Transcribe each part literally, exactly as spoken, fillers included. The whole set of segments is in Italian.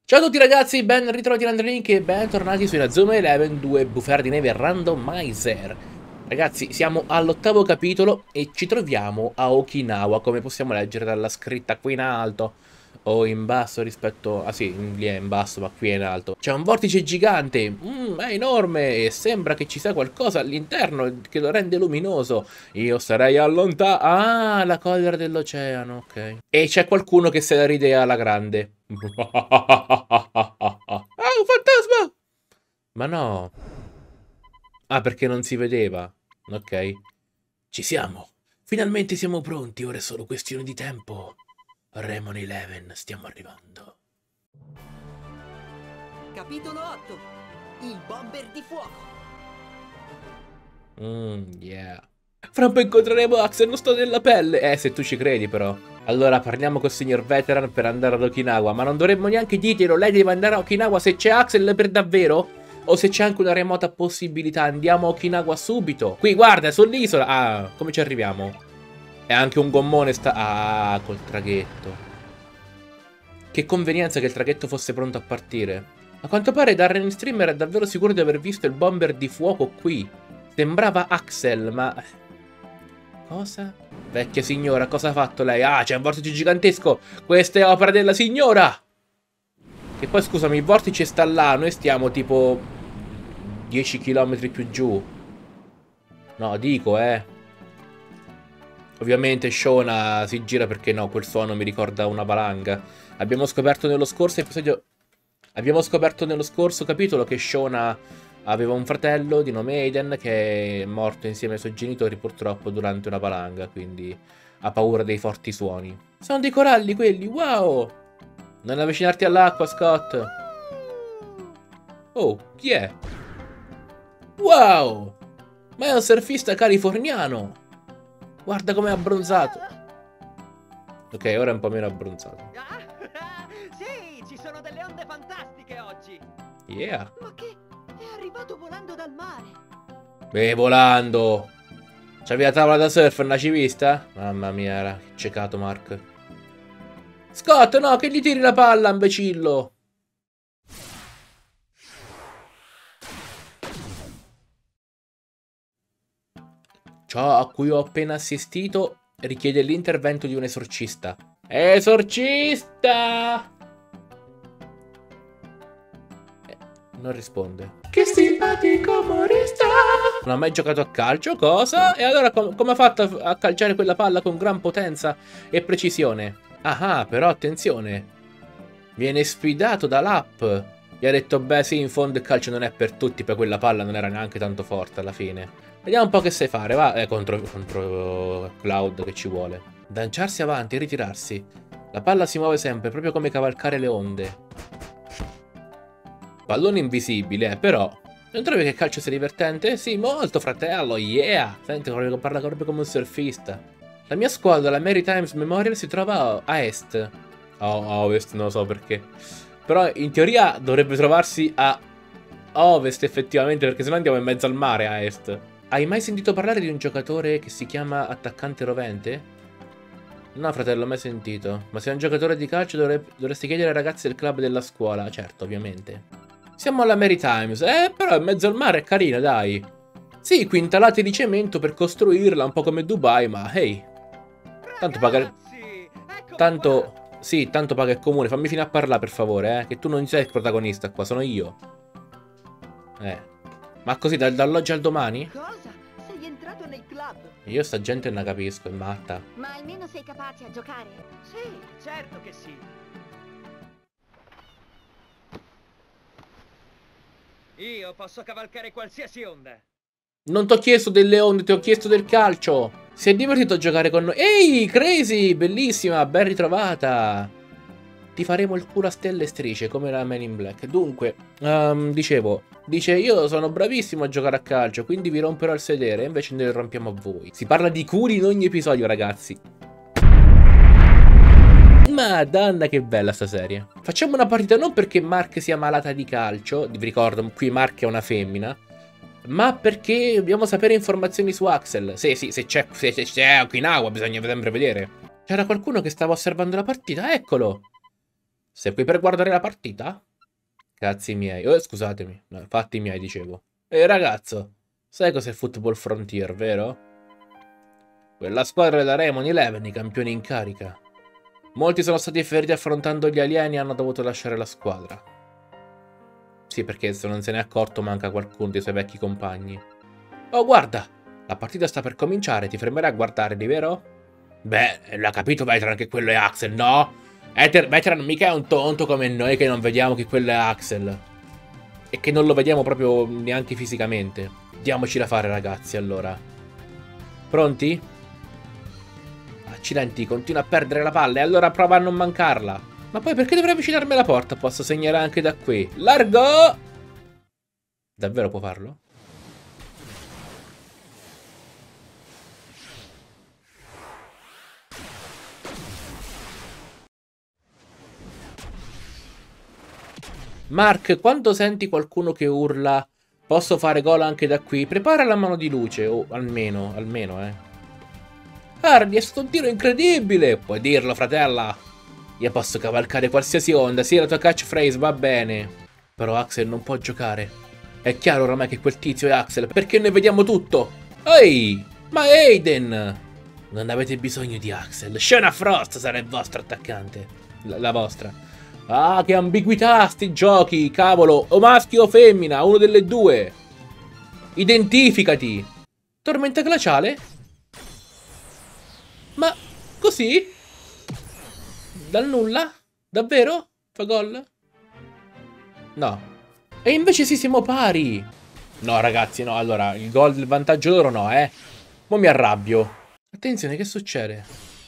Ciao a tutti ragazzi, ben ritrovati in Andrelink e bentornati su Inazuma Eleven due Bufera di Neve Randomizer. Ragazzi, siamo all'ottavo capitolo e ci troviamo a Okinawa, come possiamo leggere dalla scritta qui in alto o in basso rispetto... Ah sì, lì è in basso ma qui è in alto. C'è un vortice gigante, mm, è enorme e sembra che ci sia qualcosa all'interno che lo rende luminoso. Io sarei allontanato... Ah, la collera dell'oceano, ok. E c'è qualcuno che se la ride alla grande. Ah, un fantasma! Ma no. Ah, perché non si vedeva. Ok. Ci siamo. Finalmente siamo pronti, ora è solo questione di tempo. Remon Eleven, stiamo arrivando. Capitolo otto. Il bomber di fuoco. Mmm, yeah. Fra un po' incontreremo Axel, non sto nella pelle. Eh, se tu ci credi però. Allora parliamo col signor Veteran per andare ad Okinawa. Ma non dovremmo neanche dirglielo, lei deve andare a Okinawa se c'è Axel per davvero? O se c'è anche una remota possibilità, andiamo a Okinawa subito. Qui, guarda, sull'isola. Ah, come ci arriviamo? E anche un gommone sta... Ah, col traghetto. Che convenienza che il traghetto fosse pronto a partire. A quanto pare Darren Streamer è davvero sicuro di aver visto il bomber di fuoco qui. Sembrava Axel, ma... Cosa? Vecchia signora, cosa ha fatto lei? Ah, c'è un vortice gigantesco! Questa è opera della signora! E poi, scusami, il vortice sta là, noi stiamo tipo... dieci chilometri più giù. No, dico, eh. Ovviamente Shona si gira perché no, quel suono mi ricorda una valanga. Abbiamo scoperto nello scorso episodio... Abbiamo scoperto nello scorso capitolo che Shona aveva un fratello di nome Aiden che è morto insieme ai suoi genitori purtroppo durante una valanga, quindi ha paura dei forti suoni. Sono dei coralli quelli, wow! Non avvicinarti all'acqua, Scott! Oh, chi è? Wow! Ma è un surfista californiano! Guarda com'è abbronzato! Ok, ora è un po' meno abbronzato. Ah, sì, ci sono delle onde fantastiche oggi. Yeah! Ma che è arrivato volando dal mare. Beh, volando! C'avevi la tavola da surf, non l'hai vista? Mamma mia, era ciecato Mark. Scott, no, che gli tiri la palla, imbecillo! Ciò a cui ho appena assistito richiede l'intervento di un esorcista. Esorcista! Eh, non risponde. Che simpatico umorista! Non ha mai giocato a calcio, cosa? E allora com come ha fatto a, a calciare quella palla con gran potenza e precisione? Ah, però attenzione. Viene sfidato dall'app. Gli ha detto, beh sì, in fondo il calcio non è per tutti, poi quella palla non era neanche tanto forte alla fine. Vediamo un po' che sai fare, va. Eh, contro, contro Cloud che ci vuole. Lanciarsi avanti e ritirarsi. La palla si muove sempre, proprio come cavalcare le onde. Pallone invisibile, eh, però. Non trovi che il calcio sia divertente? Sì, molto, fratello, yeah! Senti, parla proprio come un surfista. La mia squadra, la Maritimes Memorial, si trova a est. Oh, a ovest, non lo so perché. Però in teoria dovrebbe trovarsi a ovest effettivamente, perché sennò andiamo in mezzo al mare a est. Hai mai sentito parlare di un giocatore che si chiama Attaccante Rovente? No, fratello, mai sentito. Ma sei un giocatore di calcio dovrebbe, dovresti chiedere ai ragazzi del club della scuola. Certo, ovviamente. Siamo alla Maritimes. Eh, però in mezzo al mare è carina, dai. Sì, quintalate di cemento per costruirla, un po' come Dubai, ma hey. Tanto paga... Tanto... Sì, tanto paga il comune. Fammi finire a parlare, per favore, eh. Che tu non sei il protagonista qua, sono io. Eh. Ma così, dal, dall'oggi al domani? Cosa? Sei entrato nel club? Io sta gente non la capisco, è matta. Ma almeno sei capace a giocare? Sì, certo che sì. Io posso cavalcare qualsiasi onda. Non ti ho chiesto delle onde, ti ho chiesto del calcio. Si è divertito a giocare con noi. Ehi, Crazy, bellissima, ben ritrovata. Ti faremo il culo a stelle e strisce, come la Man in Black. Dunque, um, dicevo, dice io sono bravissimo a giocare a calcio, quindi vi romperò il sedere, invece noi lo rompiamo a voi. Si parla di culi in ogni episodio, ragazzi. Madonna che bella sta serie. Facciamo una partita non perché Mark sia malata di calcio, vi ricordo, qui Mark è una femmina, ma perché dobbiamo sapere informazioni su Axel. Sì, sì, se c'è se c'è Okinawa bisogna sempre vedere. C'era qualcuno che stava osservando la partita, eccolo. Sei qui per guardare la partita? Cazzi miei. Oh, scusatemi. No, fatti miei, dicevo. Ehi, ragazzo. Sai cos'è Football Frontier, vero? Quella squadra della Raymond Eleven, i campioni in carica. Molti sono stati feriti affrontando gli alieni e hanno dovuto lasciare la squadra. Sì, perché se non se n'è accorto manca qualcuno dei suoi vecchi compagni. Oh, guarda! La partita sta per cominciare, ti fermerai a guardarli, vero? Beh, l'ha capito Veteran che quello è Axel, no? Ether, Veteran mica è un tonto come noi che non vediamo che quello è Axel. E che non lo vediamo proprio neanche fisicamente. Diamoci da fare, ragazzi, allora. Pronti? Accidenti, continua a perdere la palla e allora prova a non mancarla. Ma poi perché dovrei avvicinarmi alla porta? Posso segnare anche da qui. Largo! Davvero può farlo? Mark, quando senti qualcuno che urla posso fare gol anche da qui, prepara la mano di luce, o almeno, almeno, eh. Hardy, è stato un tiro incredibile! Puoi dirlo, fratella! Io posso cavalcare qualsiasi onda, sì, la tua catchphrase va bene. Però Axel non può giocare. È chiaro oramai che quel tizio è Axel, perché noi vediamo tutto. Ehi, ma Aiden! Non avete bisogno di Axel, Shona Frost sarà il vostro attaccante. La, la vostra. Ah, che ambiguità sti giochi, cavolo. O maschio o femmina, uno delle due. Identificati. Tormenta glaciale? Ma così? Dal nulla? Davvero? Fa gol? No. E invece sì, siamo pari. No, ragazzi, no. Allora, il gol del vantaggio loro no, eh. Mo' mi arrabbio. Attenzione, che succede?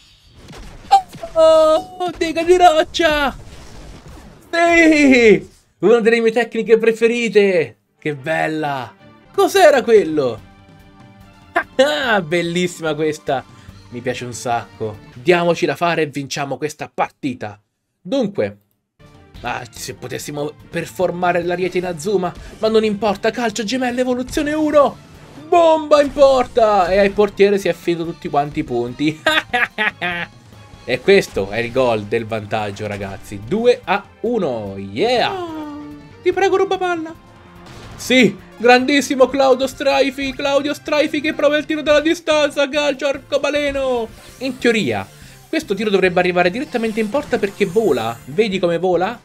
Oh, oh, tega di roccia! Sì! Una delle mie tecniche preferite! Che bella! Cos'era quello? Ah, bellissima questa! Mi piace un sacco. Diamoci da fare e vinciamo questa partita. Dunque, ah, se potessimo performare l'ariete in Azuma, ma non importa, calcio gemelle evoluzione uno! Bomba in porta! E ai portiere si affidano tutti quanti i punti. E questo è il gol del vantaggio, ragazzi. due a uno. Yeah! Oh, ti prego, ruba palla. Sì, grandissimo Claudio Straifi. Claudio Straifi che prova il tiro dalla distanza. Calcio arcobaleno. In teoria, questo tiro dovrebbe arrivare direttamente in porta perché vola. Vedi come vola?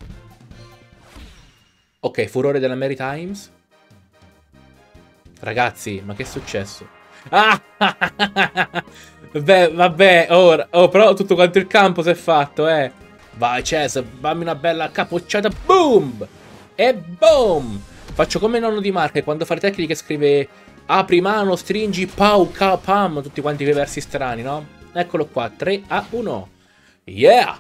Ok, furore della Maritimes. Ragazzi, ma che è successo? Ah! Beh, vabbè, ora, oh, però tutto quanto il campo si è fatto, eh. Vai, Cesar, fammi una bella capocciata, boom! E boom! Faccio come nonno di Mark, che quando fa le tecniche scrive apri mano, stringi, pau, ca, pam, tutti quanti quei versi strani, no? Eccolo qua, tre a uno. Yeah!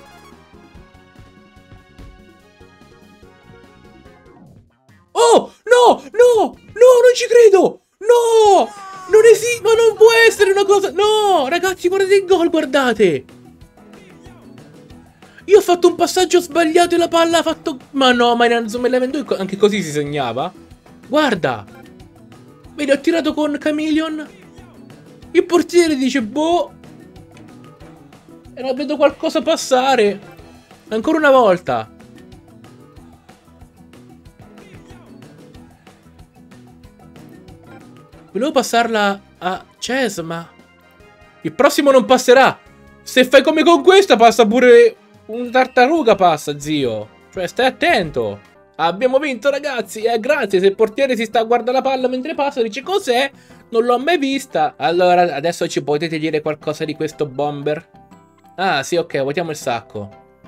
Oh, no, no, no, non ci credo! No! Non esiste, ma non può essere una cosa... No, ragazzi, guardate il gol, guardate. Io ho fatto un passaggio sbagliato e la palla ha fatto... Ma no, ma in Azuma Eleven due anche così si segnava? Guarda. Vedi, ho tirato con Chameleon. Il portiere dice, boh. E non vedo qualcosa passare. Ancora una volta. Volevo passarla a Ches, ma... Il prossimo non passerà. Se fai come con questa, passa pure... Un tartaruga passa, zio. Cioè, stai attento. Abbiamo vinto, ragazzi. Eh, grazie. Se il portiere si sta a guardare la palla mentre passa, dice, cos'è? Non l'ho mai vista. Allora, adesso ci potete dire qualcosa di questo bomber? Ah, sì, ok. Votiamo il sacco.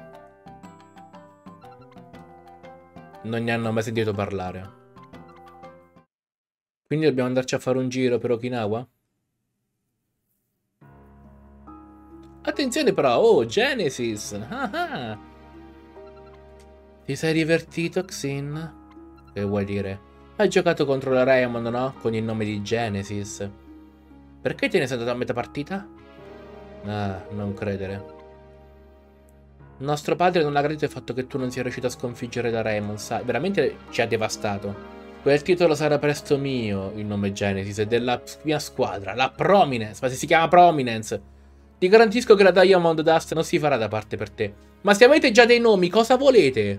Non ne hanno mai sentito parlare. Quindi dobbiamo andarci a fare un giro per Okinawa? Attenzione però, oh, Genesis! Ah ah. Ti sei divertito, Xin? Che vuoi dire? Hai giocato contro la Raymond, no? Con il nome di Genesis. Perché te ne sei andato a metà partita? Ah, non credere. Nostro padre non ha gradito il fatto che tu non sia riuscito a sconfiggere la Raymond, sai? Veramente ci ha devastato. Quel titolo sarà presto mio, il nome Genesis, e della mia squadra, la Prominence, ma se si chiama Prominence. Ti garantisco che la Diamond Dust non si farà da parte per te. Ma se avete già dei nomi, cosa volete?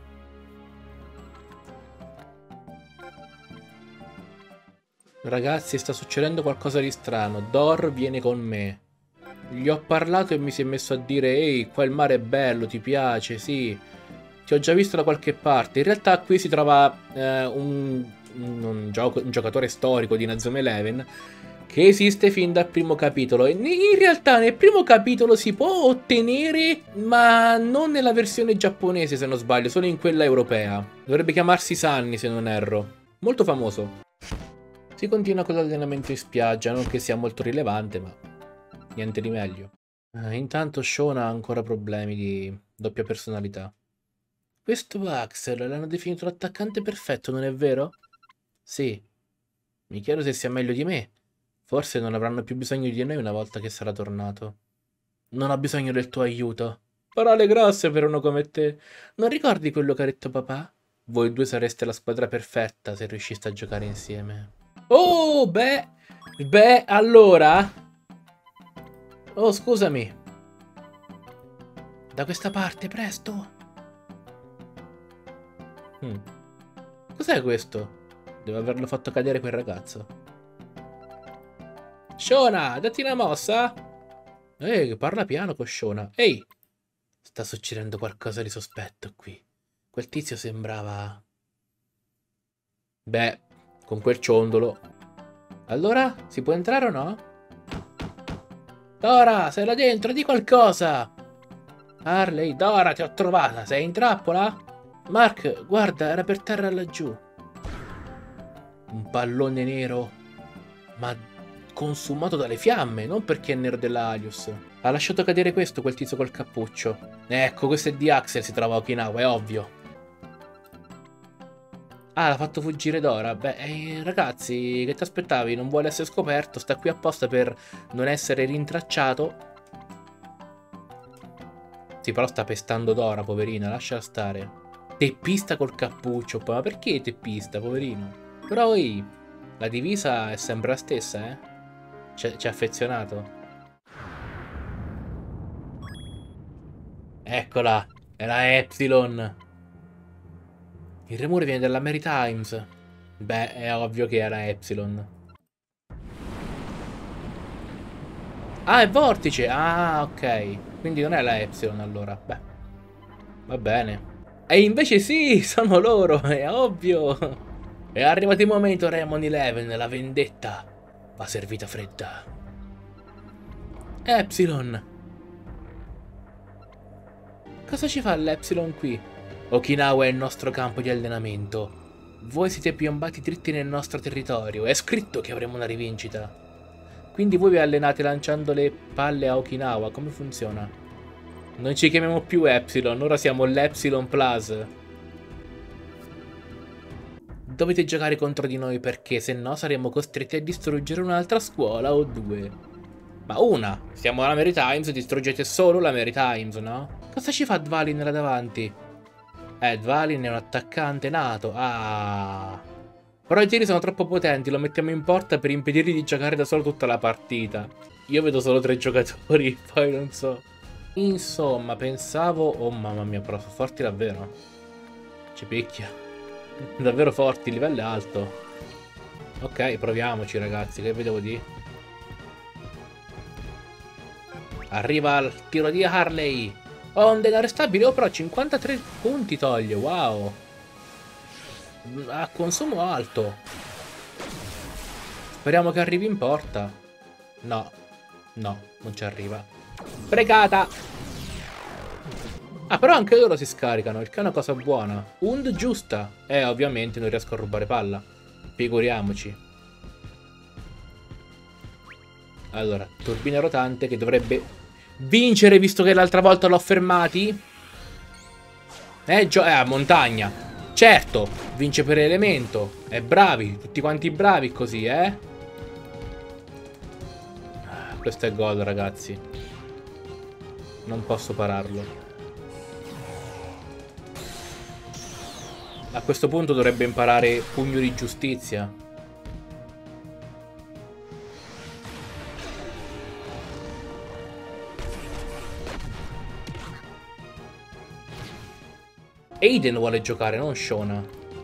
Ragazzi, sta succedendo qualcosa di strano. Dor viene con me. Gli ho parlato e mi si è messo a dire: ehi, qua il mare è bello, ti piace? Sì. Ti ho già visto da qualche parte. In realtà qui si trova eh, un, un, un, gioco, un giocatore storico di Inazuma Eleven che esiste fin dal primo capitolo. E in realtà nel primo capitolo si può ottenere, ma non nella versione giapponese, se non sbaglio, solo in quella europea. Dovrebbe chiamarsi Sunny, se non erro. Molto famoso. Si continua con l'allenamento in spiaggia, non che sia molto rilevante, ma niente di meglio. Eh, intanto Shona ha ancora problemi di doppia personalità. Questo Axel l'hanno definito l'attaccante perfetto, non è vero? Sì. Mi chiedo se sia meglio di me. Forse non avranno più bisogno di noi una volta che sarà tornato. Non ho bisogno del tuo aiuto. Parole grosse per uno come te. Non ricordi quello che ha detto papà? Voi due sareste la squadra perfetta se riusciste a giocare insieme. Oh, beh, beh, allora. Oh, scusami. Da questa parte, presto. Hmm. Cos'è questo? Devo averlo fatto cadere quel ragazzo. Shona, datti una mossa. Ehi, parla piano con Shona. Ehi, sta succedendo qualcosa di sospetto qui. Quel tizio sembrava... Beh, con quel ciondolo. Allora, si può entrare o no? Dora, sei là dentro, di qualcosa! Harley, Dora, ti ho trovata, sei in trappola? Mark, guarda, era per terra laggiù. Un pallone nero, ma consumato dalle fiamme, non perché è nero dell'Alius. Ha lasciato cadere questo, quel tizio col cappuccio. Ecco, questo è di Axel, si trova a Okinawa, è ovvio. Ah, l'ha fatto fuggire Dora. Beh, eh, ragazzi, che ti aspettavi? Non vuole essere scoperto, sta qui apposta per non essere rintracciato. Sì, però sta pestando Dora, poverina, lasciala stare. Teppista col cappuccio, ma perché teppista, poverino? Però, ehi, la divisa è sempre la stessa, eh? Ci è affezionato. Eccola, è la Epsilon. Il rumore viene dalla Maritimes. Beh, è ovvio che era Epsilon. Ah, è Vortice! Ah, ok. Quindi non è la Epsilon allora. Beh, va bene. E invece sì, sono loro, è ovvio. È arrivato il momento, Raymond Eleven, la vendetta va servita fredda. Epsilon. Cosa ci fa l'Epsilon qui? Okinawa è il nostro campo di allenamento. Voi siete piombati dritti nel nostro territorio. È scritto che avremo una rivincita. Quindi voi vi allenate lanciando le palle a Okinawa. Come funziona? Non ci chiamiamo più Epsilon, ora siamo l'Epsilon Plus. Dovete giocare contro di noi perché se no saremo costretti a distruggere un'altra scuola o due. Ma una! Siamo alla Maritimes, distruggete solo la Maritimes, no? Cosa ci fa Dvalin là davanti? Eh, Dvalin è un attaccante nato. Ah. Però i tiri sono troppo potenti, lo mettiamo in porta per impedirgli di giocare da solo tutta la partita. Io vedo solo tre giocatori, poi non so. Insomma, pensavo... Oh mamma mia, però sono forti davvero. Ci picchia. Davvero forti, il livello è alto. Ok, proviamoci ragazzi, che vi devo dire? Arriva il tiro di Harley. Onde inarrestabili, oh però cinquantatré punti toglie, wow. A consumo alto. Speriamo che arrivi in porta. No, no, non ci arriva. Fregata. Ah, però anche loro si scaricano, il che è una cosa buona. Und giusta. Eh, ovviamente non riesco a rubare palla. Figuriamoci. Allora, turbina rotante che dovrebbe vincere visto che l'altra volta l'ho fermati. Eh, gio eh, a montagna. Certo, vince per elemento. E bravi, tutti quanti bravi così, eh. Questo è gol, ragazzi. Non posso pararlo. A questo punto dovrebbe imparare pugno di giustizia. Aiden vuole giocare, non Shona.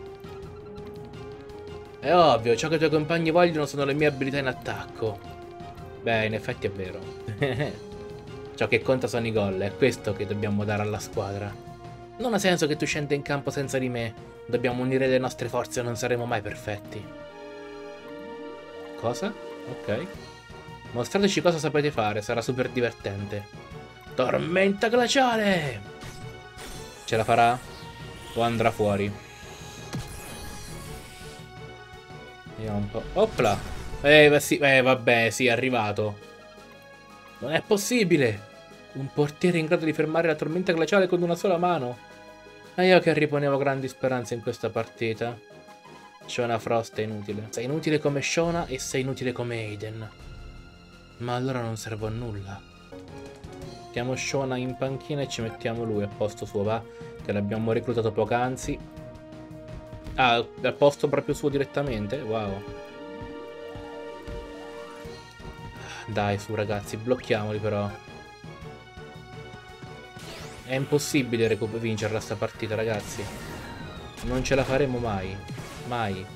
È ovvio, ciò che i tuoi compagni vogliono sono le mie abilità in attacco. Beh, in effetti è vero. Ciò che conta sono i gol, è questo che dobbiamo dare alla squadra. Non ha senso che tu scenda in campo senza di me. Dobbiamo unire le nostre forze o non saremo mai perfetti. Cosa? Ok. Mostrateci cosa sapete fare, sarà super divertente. Tormenta glaciale! Ce la farà? O andrà fuori? Vediamo un po'. Opla! Eh, sì, eh, vabbè, sì, è arrivato. Non è possibile! Un portiere in grado di fermare la tormenta glaciale con una sola mano. Ma io che riponevo grandi speranze in questa partita. Shona Frost è inutile. Sei inutile come Shona e sei inutile come Aiden. Ma allora non servo a nulla. Mettiamo Shona in panchina e ci mettiamo lui al posto suo, va? Che l'abbiamo reclutato poc'anzi. Ah, al posto proprio suo direttamente? Wow. Dai, su ragazzi, blocchiamoli però. È impossibile vincerla sta partita, ragazzi. Non ce la faremo mai. Mai.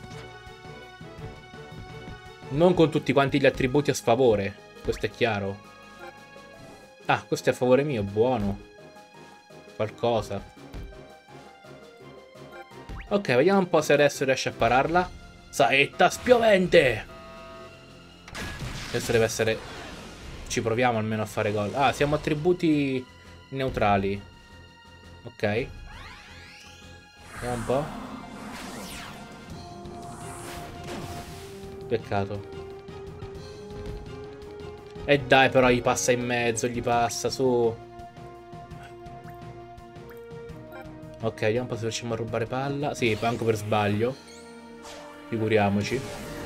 Non con tutti quanti gli attributi a sfavore. Questo è chiaro. Ah, questo è a favore mio, buono. Qualcosa. Ok, vediamo un po' se adesso riesce a pararla. Saetta spiovente! Questo deve essere... Ci proviamo almeno a fare gol. Ah, siamo attributi neutrali. Ok. Vediamo un po'. Peccato. E dai, però gli passa in mezzo, gli passa su. Ok, vediamo un po' se riusciamo a rubare palla. Sì, anche per sbaglio. Figuriamoci.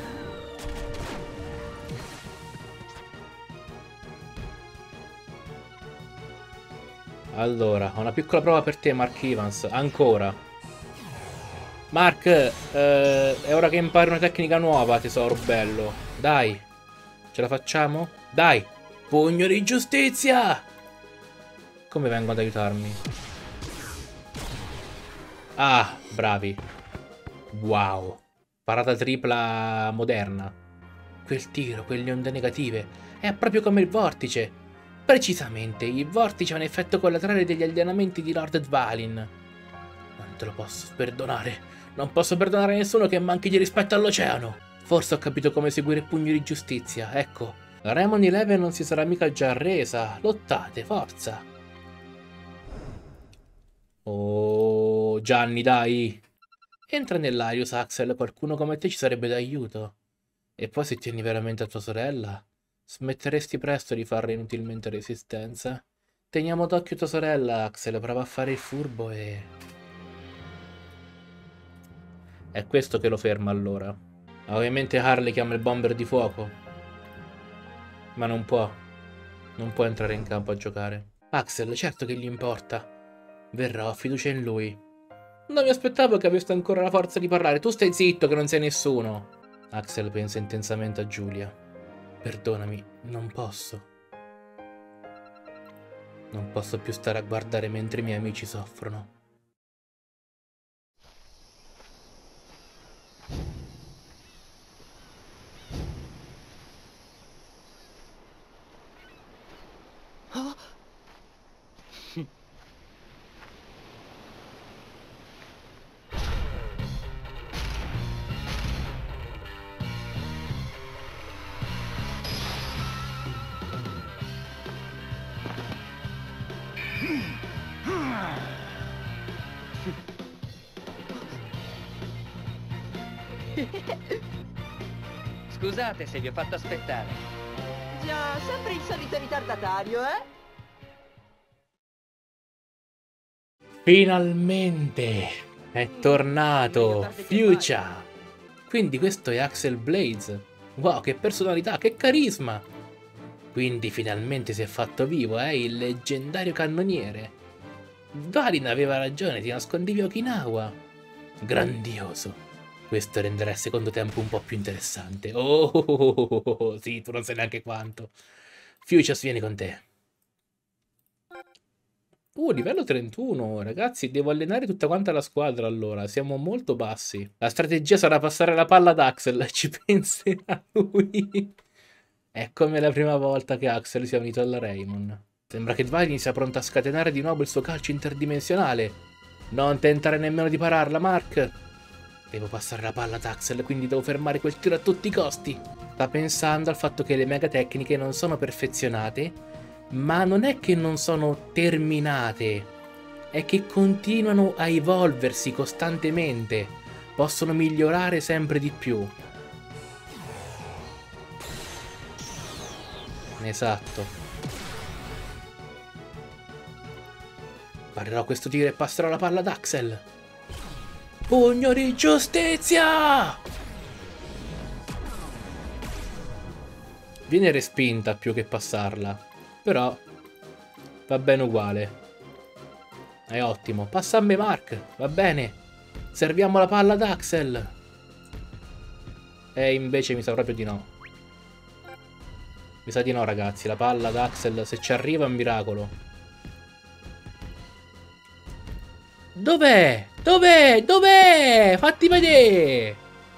Allora, ho una piccola prova per te, Mark Evans. Ancora. Mark, eh, è ora che impari una tecnica nuova, tesoro bello. Dai. Ce la facciamo? Dai. Pugno di giustizia! Come vengo ad aiutarmi? Ah, bravi. Wow. Parata tripla moderna. Quel tiro, quelle onde negative. È proprio come il vortice. Precisamente, il vortice è un effetto collaterale degli allenamenti di Lord Dvalin. Non te lo posso perdonare. Non posso perdonare nessuno che manchi di rispetto all'oceano. Forse ho capito come seguire il pugno di giustizia, ecco. Raymond Eleven non si sarà mica già arresa. Lottate, forza. Oh, Gianni, dai. Entra nell'Arius, Axel. Qualcuno come te ci sarebbe d'aiuto. E poi se tieni veramente a tua sorella, smetteresti presto di farle inutilmente resistenza. Teniamo d'occhio tua sorella, Axel. Prova a fare il furbo e... È questo che lo ferma allora. Ovviamente Harley chiama il bomber di fuoco. Ma non può. Non può entrare in campo a giocare. Axel, certo che gli importa. Verrà, ho fiducia in lui. Non mi aspettavo che avesse ancora la forza di parlare. Tu stai zitto che non sei nessuno. Axel pensa intensamente a Giulia. Perdonami, non posso. Non posso più stare a guardare mentre i miei amici soffrono. Oh. Scusate se vi ho fatto aspettare. Già, sempre il solito ritardatario, eh? Finalmente è tornato Fuchsia. Quindi questo è Axel Blades. Wow, che personalità, che carisma. Quindi finalmente si è fatto vivo, eh, il leggendario cannoniere. Dvalin aveva ragione, ti nascondevi a Okinawa. Grandioso. Questo renderà il secondo tempo un po' più interessante. Oh, oh, oh, oh, oh, sì, tu non sai neanche quanto. Fuchsia vieni con te. Uh, livello trentuno, ragazzi, devo allenare tutta quanta la squadra allora, siamo molto bassi. La strategia sarà passare la palla ad Axel, ci penserà lui. È come la prima volta che Axel sia unito alla Raymond. Sembra che Dwayne sia pronto a scatenare di nuovo il suo calcio interdimensionale. Non tentare nemmeno di pararla, Mark. Devo passare la palla ad Axel, quindi devo fermare quel tiro a tutti i costi. Sta pensando al fatto che le mega tecniche non sono perfezionate, ma non è che non sono terminate, è che continuano a evolversi costantemente, possono migliorare sempre di più. Esatto. Parerò questo tiro e passerò la palla ad Axel. Pugno di giustizia! Viene respinta più che passarla. Però va bene uguale. È ottimo. Passa a me, Mark. Va bene. Serviamo la palla ad Axel. E invece mi sa proprio di no. Mi sa di no, ragazzi. La palla ad Axel, se ci arriva è un miracolo. Dov'è? Dov'è? Dov'è? Fatti vedere.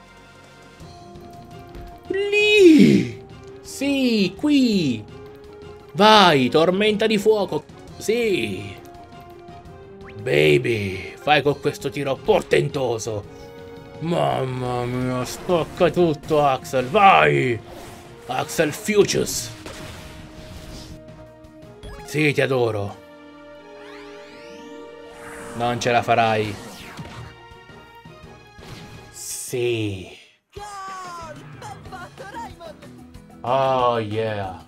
Lì. Sì, qui. Vai, tormenta di fuoco. Sì. Baby, fai con questo tiro portentoso. Mamma mia, spacca tutto, Axel. Vai. Axel Fuchs. Sì, ti adoro. Non ce la farai. Sì. Oh yeah.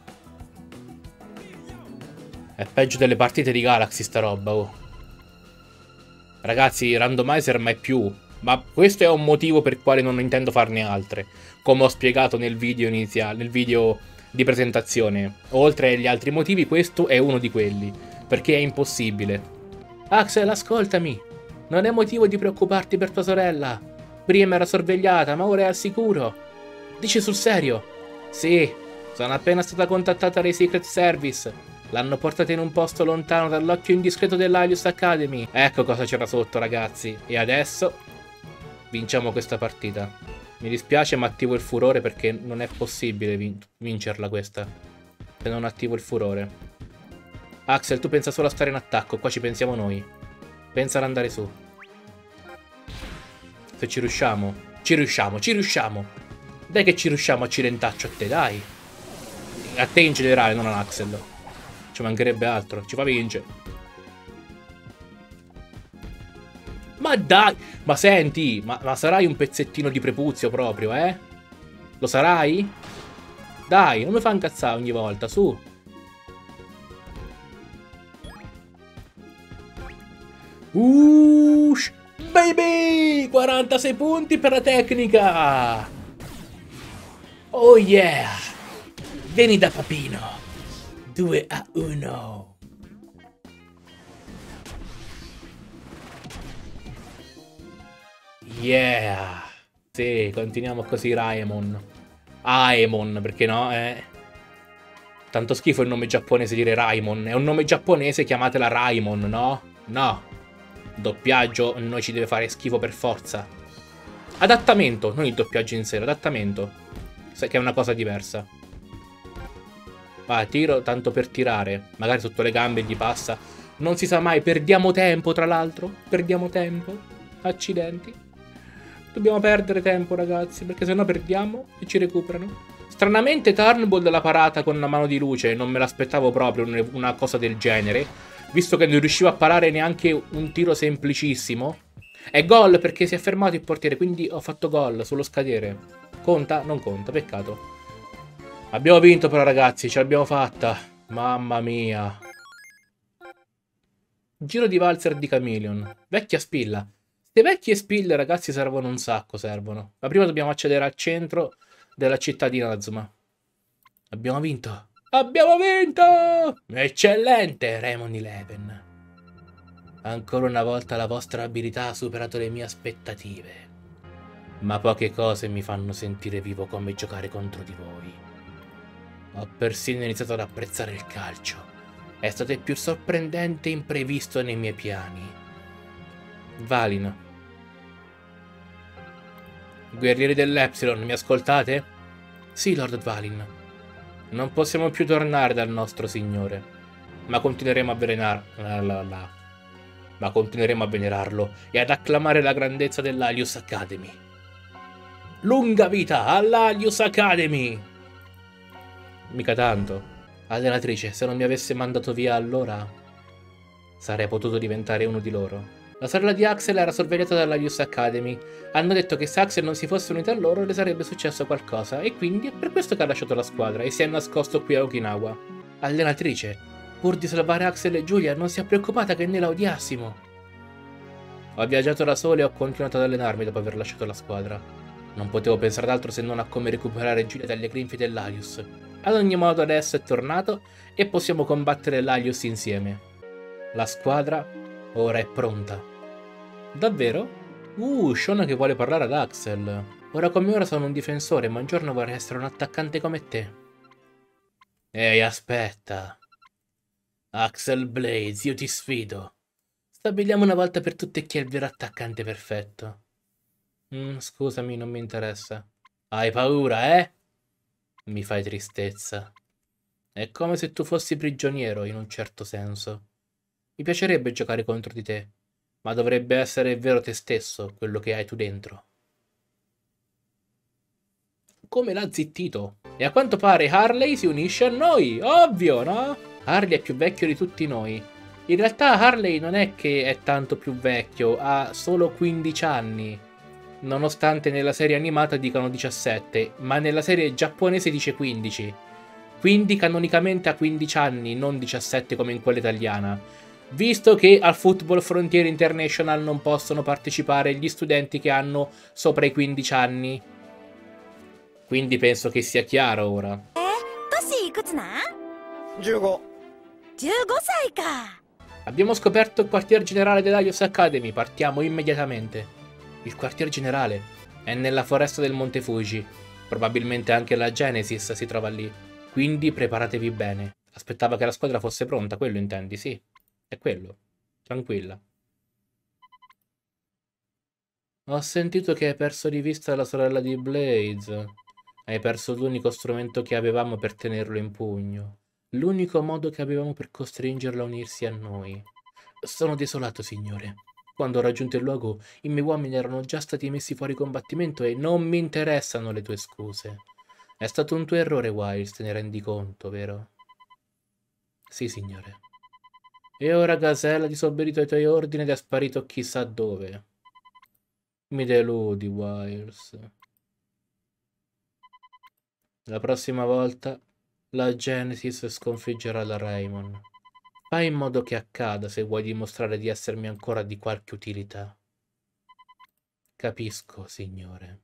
È peggio delle partite di Galaxy sta roba, oh. Ragazzi, randomizer mai più. Ma questo è un motivo per il quale non intendo farne altre. Come ho spiegato nel video iniziale, nel video di presentazione. Oltre agli altri motivi, questo è uno di quelli. Perché è impossibile. Axel, ascoltami. Non è motivo di preoccuparti per tua sorella. Prima era sorvegliata, ma ora è al sicuro. Dici sul serio? Sì, sono appena stata contattata dai Secret Service. L'hanno portata in un posto lontano dall'occhio indiscreto dell'Alius Academy. Ecco cosa c'era sotto, ragazzi. E adesso vinciamo questa partita. Mi dispiace, ma attivo il furore perché non è possibile vin vincerla questa se non attivo il furore. Axel, tu pensa solo a stare in attacco. Qua ci pensiamo noi. Pensa ad andare su. Se ci riusciamo. Ci riusciamo, ci riusciamo. Dai che ci riusciamo, accidentaccio a te, dai. A te in generale, non ad Axel. Ci mancherebbe altro, ci fa vincere. Ma dai, ma senti, ma, ma sarai un pezzettino di prepuzio proprio, eh? Lo sarai? Dai, non mi fa incazzare ogni volta, su. Ush, baby, quarantasei punti per la tecnica. Oh yeah. Vieni da papino. due a uno. Yeah. Sì, continuiamo così, Raemon. Aemon, perché no, eh? Tanto schifo il nome giapponese dire Raimon. È un nome giapponese, chiamatela Raimon, no? No. Doppiaggio noi ci deve fare schifo per forza. Adattamento, non il doppiaggio in sé, adattamento. Che è una cosa diversa. Va, tiro tanto per tirare. Magari sotto le gambe gli passa. Non si sa mai, perdiamo tempo tra l'altro. Perdiamo tempo. Accidenti. Dobbiamo perdere tempo, ragazzi, perché sennò perdiamo e ci recuperano. Stranamente Turnbull l'ha parata con una mano di luce. Non me l'aspettavo proprio una cosa del genere, visto che non riusciva a parare neanche un tiro semplicissimo. È gol perché si è fermato il portiere, quindi ho fatto gol sullo scadere. Conta? Non conta, peccato. Abbiamo vinto però, ragazzi, ce l'abbiamo fatta. Mamma mia. Giro di valzer di Chameleon. Vecchia spilla. Queste vecchie spille, ragazzi, servono un sacco, servono. Ma prima dobbiamo accedere al centro della città di Nazuma. Abbiamo vinto. Abbiamo vinto! Eccellente, Raymond Eleven. Ancora una volta la vostra abilità ha superato le mie aspettative. Ma poche cose mi fanno sentire vivo come giocare contro di voi. Ho persino iniziato ad apprezzare il calcio. È stato il più sorprendente e imprevisto nei miei piani. Valin. Guerrieri dell'Epsilon, mi ascoltate? Sì, Lord Valin. Non possiamo più tornare dal nostro signore, ma continueremo a venerar... la la la. Ma continueremo a venerarlo e ad acclamare la grandezza dell'Alius Academy. Lunga vita all'Alius Academy! Mica tanto. Allenatrice, se non mi avesse mandato via allora, sarei potuto diventare uno di loro. La sorella di Axel era sorvegliata dall'Alius Academy. Hanno detto che se Axel non si fosse unita a loro le sarebbe successo qualcosa, e quindi è per questo che ha lasciato la squadra e si è nascosto qui a Okinawa. Allenatrice, pur di salvare Axel e Giulia, non si è preoccupata che noi la odiassimo. Ho viaggiato da solo e ho continuato ad allenarmi dopo aver lasciato la squadra. Non potevo pensare ad altro se non a come recuperare Giulia dalle grinfie dell'Alius. Ad ogni modo adesso è tornato e possiamo combattere l'Alius insieme. La squadra ora è pronta. Davvero? Uh, Shona che vuole parlare ad Axel. Ora come ora sono un difensore, ma un giorno vorrei essere un attaccante come te. Ehi, aspetta. Axel Blades, io ti sfido. Stabiliamo una volta per tutte chi è il vero attaccante perfetto. Mm, scusami, non mi interessa. Hai paura, eh? Mi fai tristezza. È come se tu fossi prigioniero, in un certo senso. Mi piacerebbe giocare contro di te, ma dovrebbe essere vero te stesso, quello che hai tu dentro. Come l'ha zittito? E a quanto pare Harley si unisce a noi, ovvio, no? Harley è più vecchio di tutti noi. In realtà Harley non è che è tanto più vecchio, ha solo quindici anni. Nonostante nella serie animata dicano diciassette, ma nella serie giapponese dice quindici. Quindi canonicamente ha quindici anni, non diciassette come in quella italiana. Visto che al Football Frontier International non possono partecipare gli studenti che hanno sopra i quindici anni. Quindi penso che sia chiaro ora. Abbiamo scoperto il quartier generale dell'Alius Academy, partiamo immediatamente. Il quartier generale è nella foresta del Monte Fuji. Probabilmente anche la Genesis si trova lì. Quindi preparatevi bene. Aspettava che la squadra fosse pronta, quello intendi, sì. È quello. Tranquilla. Ho sentito che hai perso di vista la sorella di Blades. Hai perso l'unico strumento che avevamo per tenerlo in pugno. L'unico modo che avevamo per costringerlo a unirsi a noi. Sono desolato, signore. Quando ho raggiunto il luogo, i miei uomini erano già stati messi fuori combattimento e non mi interessano le tue scuse. È stato un tuo errore, Wiles, te ne rendi conto, vero? Sì, signore. E ora Gazelle ha disobbedito ai tuoi ordini ed è sparito chissà dove. Mi deludi, Wiles. La prossima volta la Genesis sconfiggerà la Raymond. Fai in modo che accada se vuoi dimostrare di essermi ancora di qualche utilità. Capisco, signore.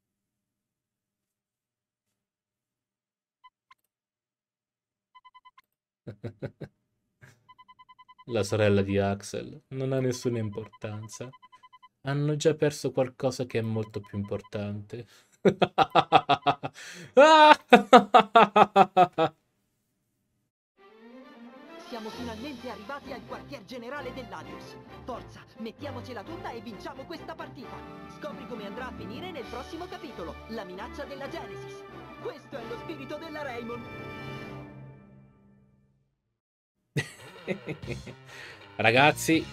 La sorella di Axel non ha nessuna importanza. Hanno già perso qualcosa che è molto più importante. Siamo finalmente arrivati al quartier generale dell'Alius. Forza, mettiamocela tutta e vinciamo questa partita. Scopri come andrà a finire nel prossimo capitolo, la minaccia della Genesis. Questo è lo spirito della Raymond. Ragazzi,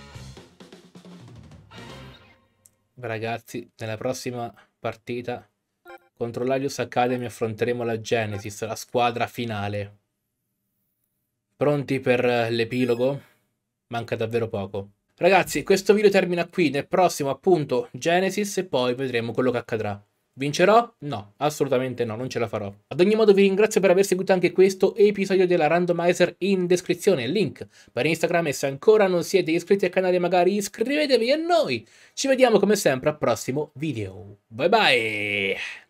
ragazzi, nella prossima partita contro l'Alius Academy affronteremo la Genesis, la squadra finale. Pronti per l'epilogo? Manca davvero poco. Ragazzi, questo video termina qui. Nel prossimo, appunto, Genesis, e poi vedremo quello che accadrà. Vincerò? No, assolutamente no, non ce la farò. Ad ogni modo vi ringrazio per aver seguito anche questo episodio della Randomizer. In descrizione link per Instagram, e se ancora non siete iscritti al canale magari iscrivetevi, e noi ci vediamo come sempre al prossimo video. Bye bye!